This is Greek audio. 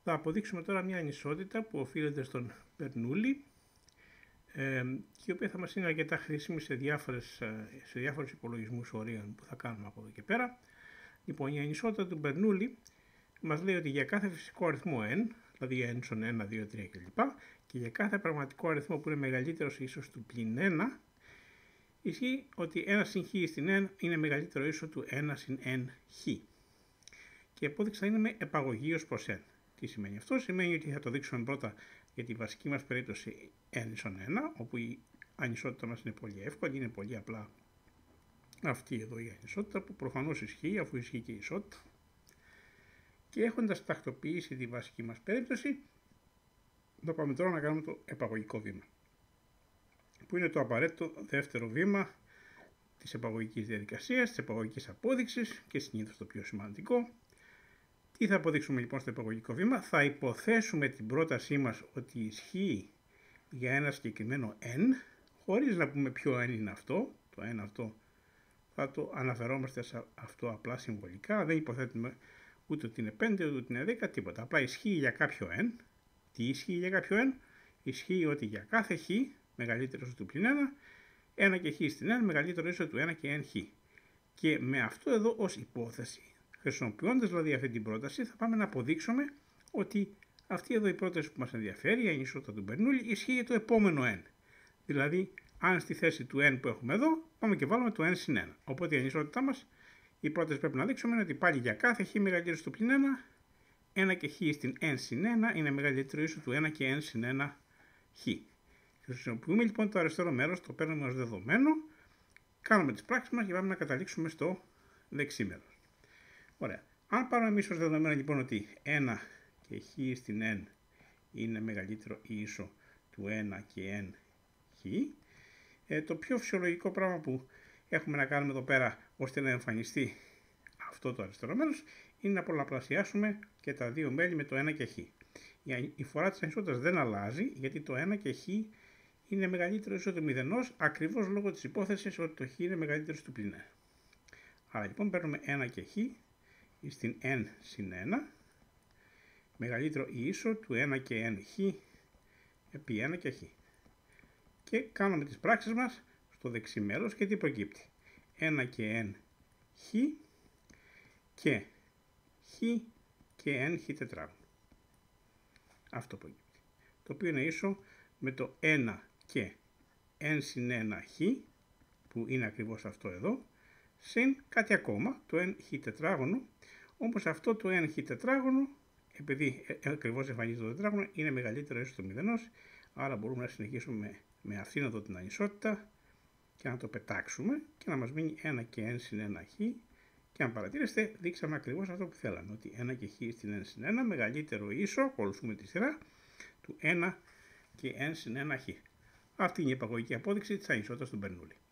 Θα αποδείξουμε τώρα μια ανισότητα που οφείλεται στον Μπερνούλη και η οποία θα μας είναι αρκετά χρήσιμη σε διάφορους υπολογισμούς ορίων που θα κάνουμε από εδώ και πέρα. Λοιπόν, η ανισότητα του Μπερνούλη μας λέει ότι για κάθε φυσικό αριθμό n, δηλαδή n ίσον 1, 2, 3 κλπ. Και για κάθε πραγματικό αριθμό που είναι μεγαλύτερος ή ίσος του πλην 1, ισχύει ότι 1 συν χ στην n είναι μεγαλύτερο ίσο του 1 συν n χ. Και η απόδειξη θα είναι με επαγωγή ως προς n. Τι σημαίνει αυτό? Σημαίνει ότι θα το δείξουμε πρώτα για τη βασική μας περίπτωση n ίσον 1, όπου η ανισότητα μας είναι πολύ εύκολη, είναι πολύ απλά αυτή εδώ η ανισότητα που προφανώς ισχύει αφού ισχύει και η ισότητα. Και έχοντας τακτοποιήσει τη βασική μας περίπτωση, θα πάμε τώρα να κάνουμε το επαγωγικό βήμα, που είναι το απαραίτητο δεύτερο βήμα της επαγωγικής διαδικασίας, της επαγωγικής απόδειξης και συνήθως το πιο σημαντικό. Τι θα αποδείξουμε λοιπόν στο επαγωγικό βήμα? Θα υποθέσουμε την πρότασή μας ότι ισχύει για ένα συγκεκριμένο n, χωρίς να πούμε ποιο n είναι αυτό. Το n αυτό θα το αναφερόμαστε σε αυτό απλά συμβολικά, δεν υποθέτουμε ούτε ότι είναι 5 ούτε ότι είναι 10, τίποτα. Απλά ισχύει για κάποιο n. Τι ισχύει για κάποιο n? Ισχύει ότι για κάθε χ μεγαλύτερο ίσο του πλην 1, 1 και χ στην n μεγαλύτερο ίσο του 1 και n χ. Και με αυτό εδώ ως υπόθεση, χρησιμοποιώντας δηλαδή αυτή την πρόταση, θα πάμε να αποδείξουμε ότι αυτή εδώ η πρόταση που μας ενδιαφέρει, η ανισότητα του Μπερνούλη, ισχύει για το επόμενο n. Δηλαδή, αν στη θέση του n που έχουμε εδώ, πάμε και βάλουμε το n συν 1. Οπότε η ανισότητά μας, η πρόταση πρέπει να δείξουμε είναι ότι πάλι για κάθε χ μεγαλύτερο στο πλην 1, 1 και χ στην n συν 1 είναι μεγαλύτερο ίσο του 1 και n συν 1 χ. Χρησιμοποιούμε λοιπόν το αριστερό μέρος, το παίρνουμε ως δεδομένο, κάνουμε τις πράξεις μας και πάμε να καταλήξουμε στο δεξί μέρος. Ωραία. Αν πάρουμε εμείς ως δεδομένο λοιπόν ότι 1 και χ στην n είναι μεγαλύτερο ή ίσο του 1 και n χ, το πιο φυσιολογικό πράγμα που έχουμε να κάνουμε εδώ πέρα ώστε να εμφανιστεί αυτό το αριστερό μέρος είναι να πολλαπλασιάσουμε και τα δύο μέλη με το 1 και χ. Η φορά της ανισότητας δεν αλλάζει γιατί το 1 και χ είναι μεγαλύτερο ίσο του μηδενός ακριβώς λόγω της υπόθεσης ότι το χ είναι μεγαλύτερο του πλην 1. Άρα λοιπόν παίρνουμε 1 και χ στην n συν 1 μεγαλύτερο ή ίσο του 1 και n χ επί 1 και χ. Και κάνουμε τις πράξεις μας στο δεξί μέλος και τι προκύπτει? 1 και n χ και χ και n χ τετράγωνο. Αυτό προκύπτει. Το οποίο είναι ίσο με το 1 και n συν 1 χ, που είναι ακριβώς αυτό εδώ, συν κάτι ακόμα, το n χ τετράγωνο, όμως αυτό το n χ τετράγωνο, επειδή ακριβώς εμφανίζει το τετράγωνο, είναι μεγαλύτερο ίσο του μηδενός, άρα μπορούμε να συνεχίσουμε με αυτήν εδώ την ανισότητα και να το πετάξουμε και να μας μείνει 1 και n συν 1 χ, και αν παρατηρήσετε δείξαμε ακριβώς αυτό που θέλαμε, ότι 1 και χ στην n συν 1 μεγαλύτερο ίσο, ακολουθούμε τη σειρά, του 1 και n συν 1 χ. Αυτή είναι η επαγωγική απόδειξη της ανισότητας του Μπερνούλη.